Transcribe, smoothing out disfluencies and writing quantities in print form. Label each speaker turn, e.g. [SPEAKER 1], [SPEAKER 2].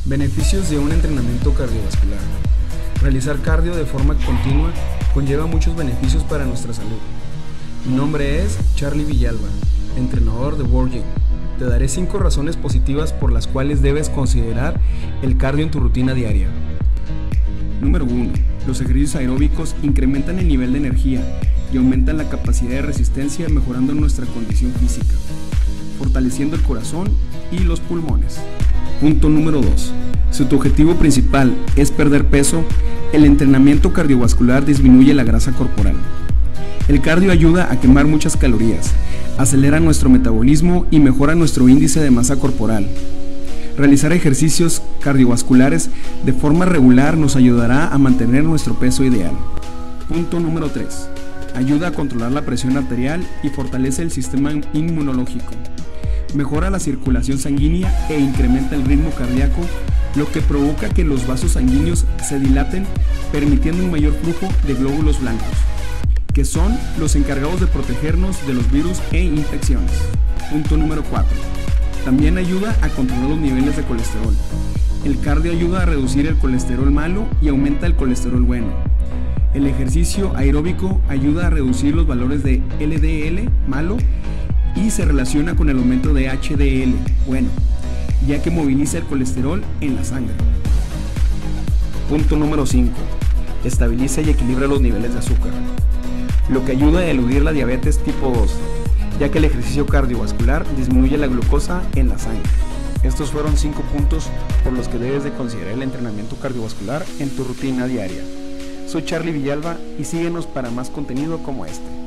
[SPEAKER 1] Beneficios de un entrenamiento cardiovascular. Realizar cardio de forma continua conlleva muchos beneficios para nuestra salud. Mi nombre es Charlie Villalba, entrenador de World Gym. Te daré 5 razones positivas por las cuales debes considerar el cardio en tu rutina diaria. Número 1. Los ejercicios aeróbicos incrementan el nivel de energía y aumentan la capacidad de resistencia, mejorando nuestra condición física, fortaleciendo el corazón y los pulmones. Punto número 2. Si tu objetivo principal es perder peso, el entrenamiento cardiovascular disminuye la grasa corporal. El cardio ayuda a quemar muchas calorías, acelera nuestro metabolismo y mejora nuestro índice de masa corporal. Realizar ejercicios cardiovasculares de forma regular nos ayudará a mantener nuestro peso ideal. Punto número 3. Ayuda a controlar la presión arterial y fortalece el sistema inmunológico. Mejora la circulación sanguínea e incrementa el ritmo cardíaco, lo que provoca que los vasos sanguíneos se dilaten, permitiendo un mayor flujo de glóbulos blancos, que son los encargados de protegernos de los virus e infecciones. Punto número 4. También ayuda a controlar los niveles de colesterol. El cardio ayuda a reducir el colesterol malo y aumenta el colesterol bueno. El ejercicio aeróbico ayuda a reducir los valores de LDL malo y se relaciona con el aumento de HDL bueno, ya que moviliza el colesterol en la sangre. Punto número 5. Estabiliza y equilibra los niveles de azúcar, lo que ayuda a eludir la diabetes tipo 2, ya que el ejercicio cardiovascular disminuye la glucosa en la sangre. Estos fueron 5 puntos por los que debes de considerar el entrenamiento cardiovascular en tu rutina diaria. Soy Charlie Villalba y síguenos para más contenido como este.